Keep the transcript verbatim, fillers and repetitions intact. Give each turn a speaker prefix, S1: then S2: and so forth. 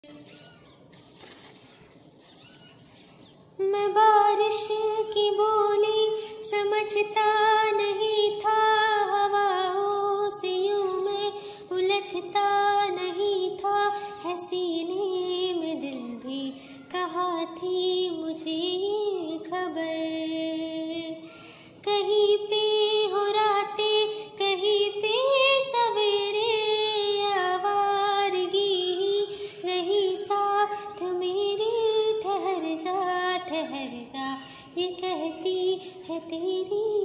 S1: मैं बारिश की बोली समझता नहीं था, हवाओं से यूं मैं उलझता नहीं था, है सीने में दिल भी कहा थी मुझे ये खबर। कहीं पे हो रातें कहीं पे सवेरे, आवारगी नहीं साथ मेरे, ठहर जा ठहर जा ये कहती है तेरी